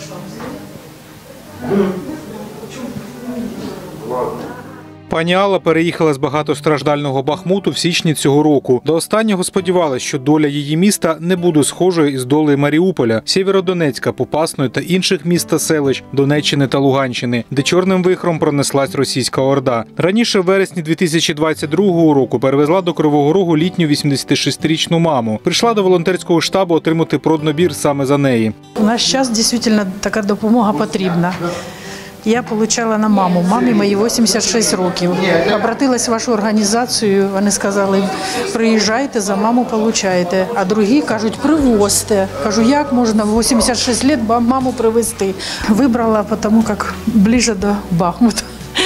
Пані Алла переїхала з багатостраждального Бахмуту в січні цього року. До останнього сподівалась, що доля її міста не буде схожою із долею Маріуполя, Сєвєродонецька, Попасної та інших міст та селищ Донеччини та Луганщини, де чорним вихром пронеслась російська орда. Раніше, в вересні 2022 року, перевезла до Кривого Рогу літню 86-річну маму. Прийшла до волонтерського штабу отримати проднабір саме за неї. У нас зараз дійсно така допомога потрібна. Я отримала на маму. Мамі моїй 86 років. Обратилась в вашу організацію, вони сказали, приїжджайте, за маму отримаєте. А другі кажуть, привозьте. Кажу, як можна в 86 років маму привезти? Вибрала, тому як ближче до Бахмута.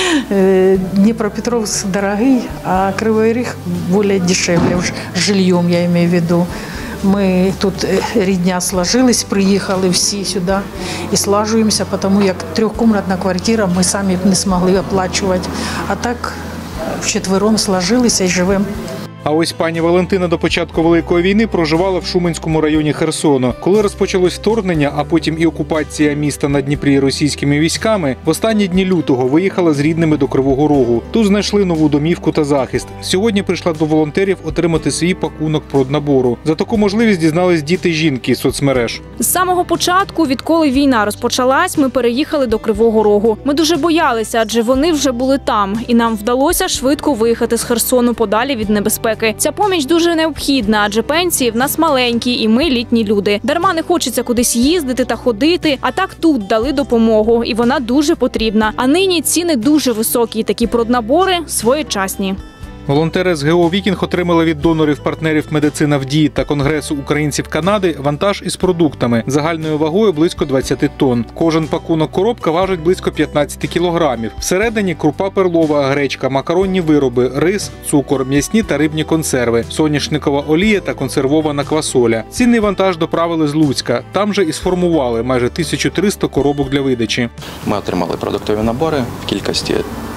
Дніпропетровськ дорогий, а Кривий Ріг більш дешевле, жильем я маю в виду. Ми тут рідня сложились, приїхали всі сюди і слажуємося, тому як трьохкімнатна квартира ми самі б не змогли оплачувати. А так вчетвером сложилися і живемо. А ось пані Валентина до початку Великої війни проживала в Шуменському районі Херсону. Коли розпочалось вторгнення, а потім і окупація міста на Дніпрі російськими військами, в останні дні лютого виїхала з рідними до Кривого Рогу. Тут знайшли нову домівку та захист. Сьогодні прийшла до волонтерів отримати свій пакунок проднабору. За таку можливість дізнались діти жінки з соцмереж. З самого початку, відколи війна розпочалась, ми переїхали до Кривого Рогу. Ми дуже боялися, адже вони вже були там. І нам вдалося швидко виїхати з Херсону подалі від небезпеки. Ця поміч дуже необхідна, адже пенсії в нас маленькі і ми літні люди. Дарма не хочеться кудись їздити та ходити, а так тут дали допомогу, і вона дуже потрібна. А нині ціни дуже високі, такі проднабори своєчасні. Волонтери СГО «Вікінг» отримали від донорів-партнерів «Медицина в дії» та Конгресу українців Канади вантаж із продуктами загальною вагою близько 20 тонн. Кожен пакунок-коробка важить близько 15 кілограмів. Всередині крупа перлова, гречка, макаронні вироби, рис, цукор, м'ясні та рибні консерви, соняшникова олія та консервована квасоля. Цінний вантаж доправили з Луцька. Там же і сформували майже 1300 коробок для видачі. Ми отримали продуктові набори в кількості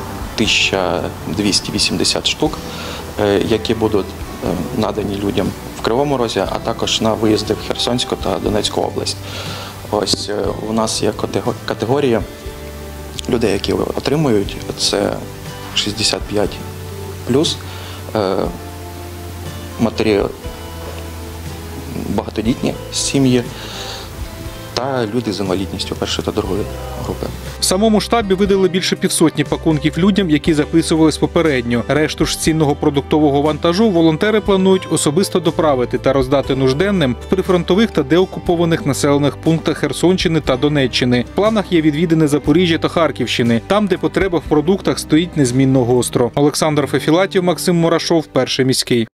1280 штук, які будуть надані людям в Кривому Розі, а також на виїзди в Херсонську та Донецьку область. Ось у нас є категорія людей, які отримують, це 65+, матері багатодітні сім'ї та люди з інвалідністю першої та другої групи. В самому штабі видали більше 500 пакунків людям, які записувались попередньо. Решту ж цінного продуктового вантажу волонтери планують особисто доправити та роздати нужденним в прифронтових та деокупованих населених пунктах Херсонщини та Донеччини. В планах є відвідини Запоріжжя та Харківщини, там, де потреба в продуктах стоїть незмінно гостро. Олександр Фефілатів, Максим Мурашов, Перший міський.